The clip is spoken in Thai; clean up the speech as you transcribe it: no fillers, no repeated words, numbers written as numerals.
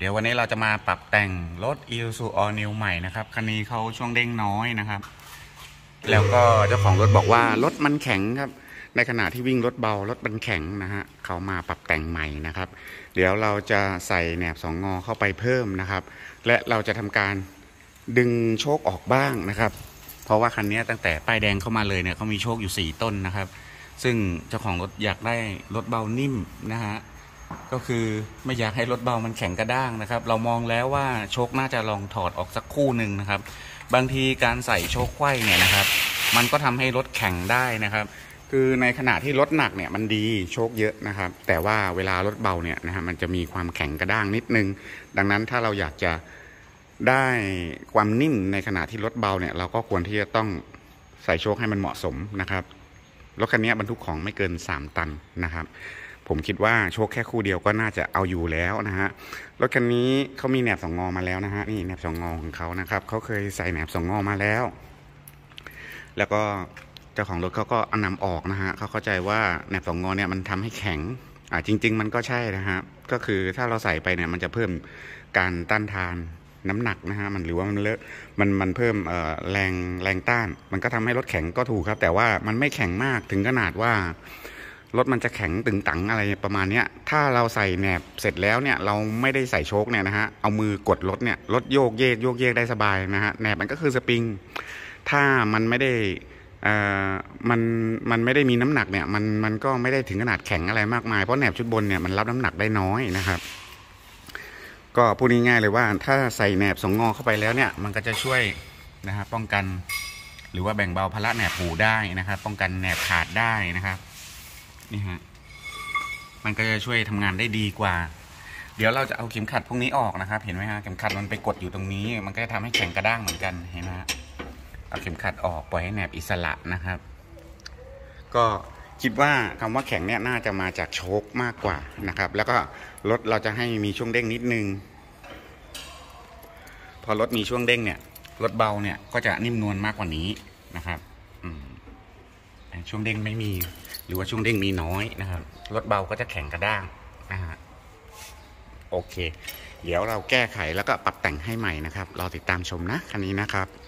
เดี๋ยววันนี้เราจะมาปรับแต่งรถ Isuzu All New ใหม่นะครับคันนี้เขาช่วงเด้งน้อยนะครับแล้วก็เจ้าของรถบอกว่ารถมันแข็งครับในขณะที่วิ่งรถเบารถมันแข็งนะฮะเขามาปรับแต่งใหม่นะครับเดี๋ยวเราจะใส่แหนบ2 งอเข้าไปเพิ่มนะครับและเราจะทำการดึงโชคออกบ้างนะครับเพราะว่าคันนี้ตั้งแต่ป้ายแดงเข้ามาเลยเนี่ยเขามีโชคอยู่4 ต้นนะครับซึ่งเจ้าของรถอยากได้รถเบานิ่มนะฮะก็คือไม่อยากให้รถเบามันแข็งกระด้างนะครับเรามองแล้วว่าโชคน่าจะลองถอดออกสักคู่หนึ่งนะครับบางทีการใส่โชคไขว้เนี่ยนะครับมันก็ทำให้รถแข็งได้นะครับคือในขณะที่รถหนักเนี่ยมันดีโชคเยอะนะครับแต่ว่าเวลารถเบาเนี่ยนะฮะมันจะมีความแข็งกระด้างนิดนึงดังนั้นถ้าเราอยากจะได้ความนิ่มในขณะที่รถเบาเนี่ยเราก็ควรที่จะต้องใส่โชคให้มันเหมาะสมนะครับรถคันนี้บรรทุกของไม่เกิน3 ตันนะครับผมคิดว่าโชคแค่คู่เดียวก็น่าจะเอาอยู่แล้วนะฮะรถคันนี้เขามีแหนบ2 งอมาแล้วนะฮะนี่แหนบ2 งอของเขานะครับเขาเคยใส่แหนบ2 งอมาแล้วก็เจ้าของรถเขาก็นำออกนะฮะเขาเข้าใจว่าแหนบ2 งอเนี่ยมันทำให้แข็งจริงๆมันก็ใช่นะฮะก็คือถ้าเราใส่ไปเนี่ยมันจะเพิ่มการต้านทานน้ำหนักนะฮะมันหรือว่ามันเพิ่มแรงต้านมันก็ทำให้รถแข็งก็ถูกครับแต่ว่ามันไม่แข็งมากถึงขนาดว่ารถมันจะแข็งตึงตังอะไรประมาณนี้ถ้าเราใส่แหนบเสร็จแล้วเนี่ยเราไม่ได้ใส่โชคเนี่ยนะฮะเอามือกดรถเนี่ยรถโยกเยกได้สบายนะฮะแหนบมันก็คือสปริงถ้ามันไม่ได้มันไม่ได้มีน้ำหนักเนี่ยมันก็ไม่ได้ถึงขนาดแข็งอะไรมากมายเพราะแหนบชุดบนเนี่ยมันรับน้ำหนักได้น้อยนะครับก็พูดง่ายๆเลยว่าถ้าใส่แหนบ2 งอเข้าไปแล้วเนี่ยมันก็จะช่วยนะฮะป้องกันหรือว่าแบ่งเบาภาระแหนบหูได้นะครับป้องกันแหนบขาดได้นะครับนี่ฮะมันก็จะช่วยทำงานได้ดีกว่าเดี๋ยวเราจะเอาเข็มขัดพวกนี้ออกนะครับเห็นไหมฮะเข็มขัดมันไปกดอยู่ตรงนี้มันก็จะทำให้แข็งกระด้างเหมือนกันเห็นไหมฮะเอาเข็มขัดออกปล่อยให้แหนบอิสระนะครับก็คิดว่าคำว่าแข็งเนี่ยน่าจะมาจากโชคมากกว่านะครับแล้วก็รถเราจะให้มีช่วงเด้งนิดนึงพอรถมีช่วงเด้งเนี่ยรถเบาเนี่ยก็จะนิ่มนวลมากกว่านี้นะครับช่วงเด้งไม่มีหรือว่าช่วงเด้งมีน้อยนะครับรถเบาก็จะแข็งกระด้างนะฮะโอเคเดี๋ยวเราแก้ไขแล้วก็ปรับแต่งให้ใหม่นะครับรอติดตามชมนะคันนี้นะครับ